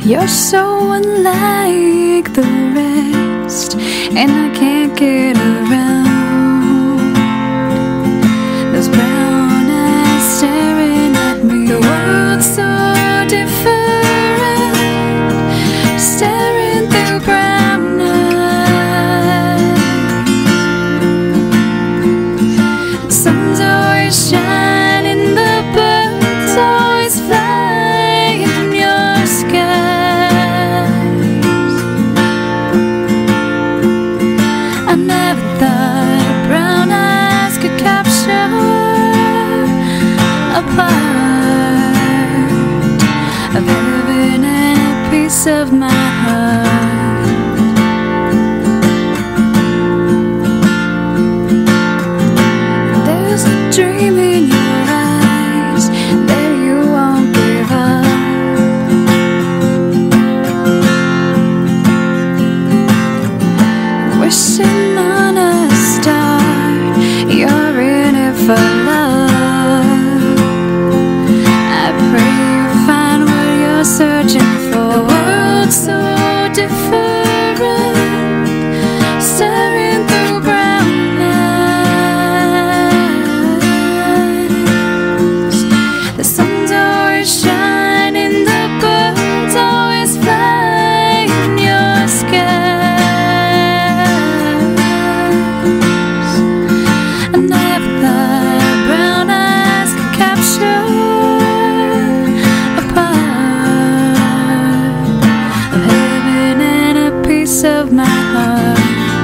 You're so unlike the rest, and I can't get around those brown eyes staring at me. The world's so different, staring through brown eyes. The sun's always shining, the birds always fly in your skies. I never thought brown eyes could capture a part of heaven and a piece of my heart. There's a dream in your eyes that you won't give up. Wishing on a star, you're in it for love. I pray you find what you're searching for. The world's so different, staring through brown eyes. The sun's always shining, the birds always fly in your skies. I never thought brown eyes could capture a part of heaven and a piece of my heart.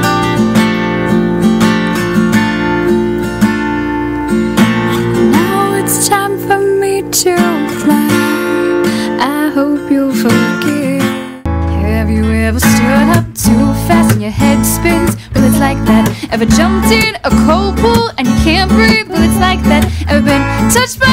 Now it's time for me to fly. I hope you'll forgive. Have you ever stood up too fast and your head spins? Well, it's like that. Ever jumped in a cold pool and you can't breathe? Well, it's like that. Ever been touched by